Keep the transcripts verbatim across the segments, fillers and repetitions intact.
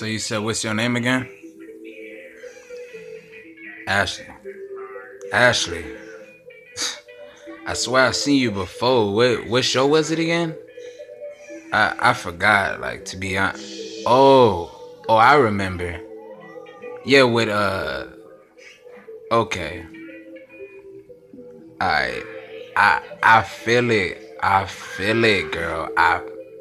So you said, what's your name again? Ashley. Ashley. I swear I seen you before. What what show was it again? I I forgot. Like, to be honest. Oh, oh, I remember. Yeah, with uh. Okay. I I I feel it. I feel it, girl. I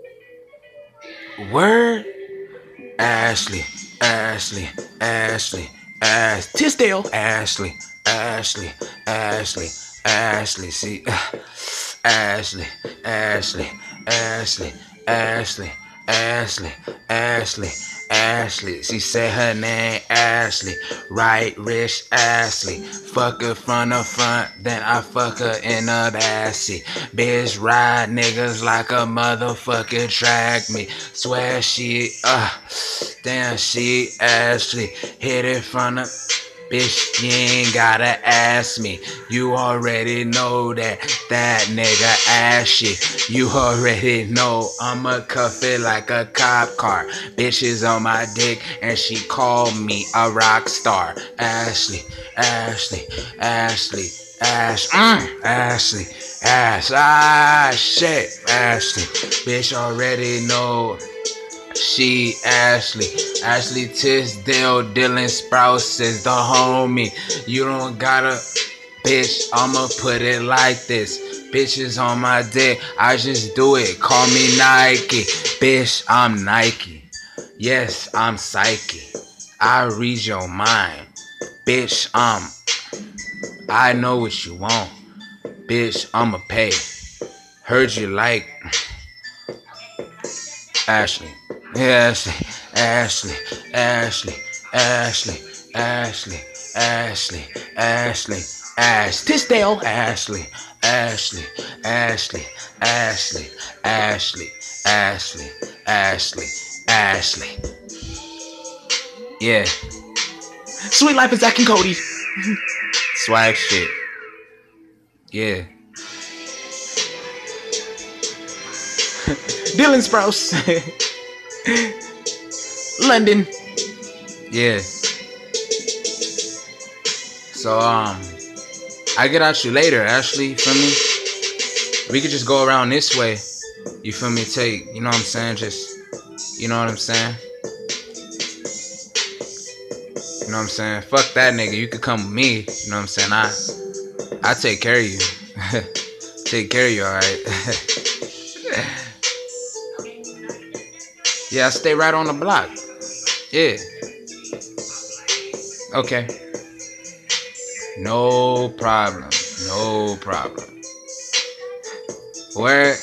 word. Ashley, Ashley, Ashley, Ash, Tisdale, Ashley, Ashley, Ashley, Ashley, see, Ashley, Ashley, Ashley, Ashley, Ashley, Ashley, Ashley. She said her name Ashley, right wrist Ashley. Fuck her from the front, then I fuck her in the backseat. Bitch ride niggas like a motherfucker track me. Swear she, uh, damn she Ashley. Hit it from the bitch, you ain't gotta ask me. You already know that that nigga ashy. You already know I'ma cuff it like a cop car. Bitches on my dick and she called me a rock star. Ashley, Ashley, Ashley, Ash, mm, Ashley, Ash, ah shit, Ashley. Bitch already know. She Ashley, Ashley Tisdale, Dylan Sprouse is the homie. You don't gotta, bitch, I'ma put it like this. Bitches on my dick, I just do it, call me Nike. Bitch, I'm Nike. Yes, I'm Psyche. I read your mind. Bitch, um, I know what you want. Bitch, I'ma pay. Heard you like Ashley. Ashley, Ashley, Ashley, Ashley, Ashley, Ashley, Ashley, Ash, Tisdale, Ashley, Ashley, Ashley, Ashley, Ashley, Ashley, Ashley, Ashley. Yeah. Sweet life is Zach and Cody. Swag shit. Yeah. Dylan Sprouse. London. Yeah. So um I get at you later, Ashley, feel me? We could just go around this way. You feel me? Take, you know what I'm saying? Just, you know what I'm saying? You know what I'm saying? Fuck that nigga. You could come with me. You know what I'm saying? I I take care of you. Take care of you, alright? Yeah, I stay right on the block. Yeah. Okay. No problem. No problem. Where?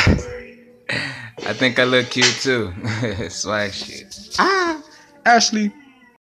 I think I look cute too. Swag shit. Ah, Ashley.